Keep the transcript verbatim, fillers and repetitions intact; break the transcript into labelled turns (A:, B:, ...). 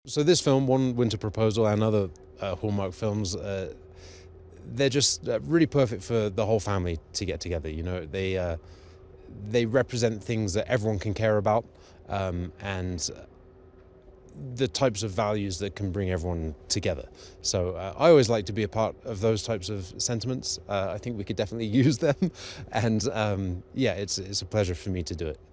A: So this film, One Winter Proposal, and other uh, Hallmark films, uh, they're just uh, really perfect for the whole family to get together. You know, they uh, they represent things that everyone can care about, um, and the types of values that can bring everyone together. So uh, I always like to be a part of those types of sentiments. Uh, I think we could definitely use them, and um, yeah, it's it's a pleasure for me to do it.